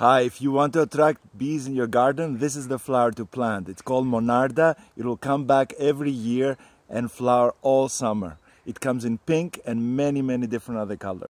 Hi, if you want to attract bees in your garden, this is the flower to plant. It's called Monarda. It will come back every year and flower all summer. It comes in pink and many different other colors.